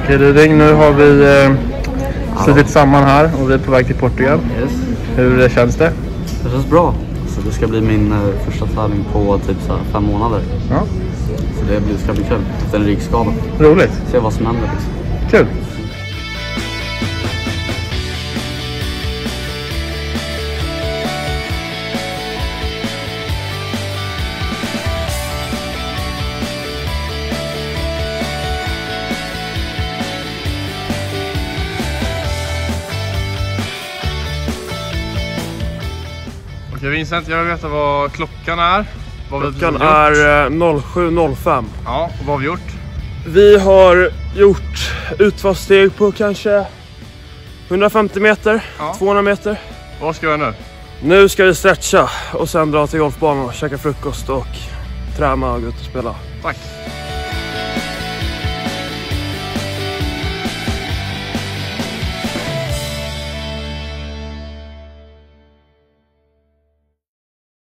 Okej Ryding, nu har vi suttit samman här och vi är på väg till Portugal. Yes. Hur känns det? Det känns bra. Så det ska bli min första tävling på typ så här 5 månader. Ja. Så det ska bli kul. Efter en ryggskada. Roligt. Se vad som händer liksom. Kul. Okej Vincent, jag vill veta vad klockan är. Klockan är 07.05. Ja, och vad har vi gjort? Vi har gjort utfallssteg på kanske 150 meter, 200 meter. Vad ska vi göra nu? Nu ska vi stretcha och sen dra till golfbanan och käka frukost och träna och gå ut och spela. Tack.